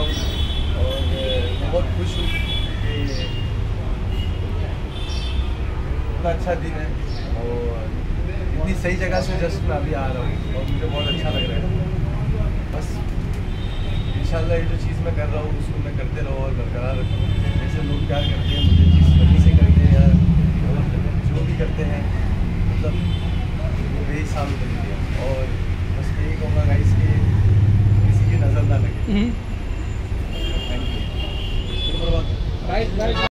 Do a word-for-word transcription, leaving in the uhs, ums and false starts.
हूँ और बहुत खुश हूँ कि इतना अच्छा दिन है और इतनी सही जगह से जस्ट मैं अभी आ रहा हूँ और मुझे बहुत अच्छा लग रहा है। बस इंशाल्लाह ये जो चीज़ मैं कर रहा हूँ उसको मैं करते रहो और बरकरार रखूँ, जैसे लोग प्यार करते हैं